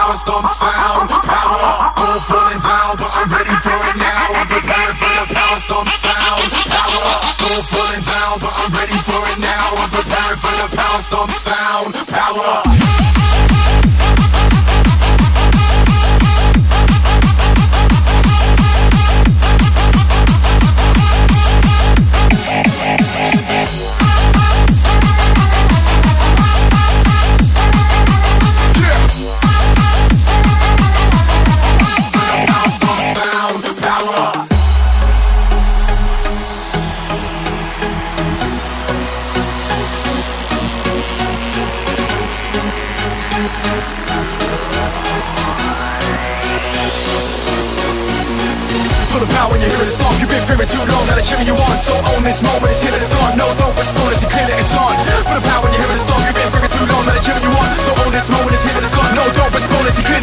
power stomp sound. Power, all falling down, but I'm ready for it now. I'm preparing for the power stomp sound. Power, all falling down, but I'm ready for it now. I'm preparing for the power stomp sound. Power. For the power when you hear it, it's long. You've been fearing too long, now they're cheering you on. So own this moment, it's here that it's gone. No, don't respond, it's clear that it's on. For the power when you hear it, it's long. You've been fearing too long, now they're cheering you on. So own this moment, it's here that it's gone. No, don't respond, it's clear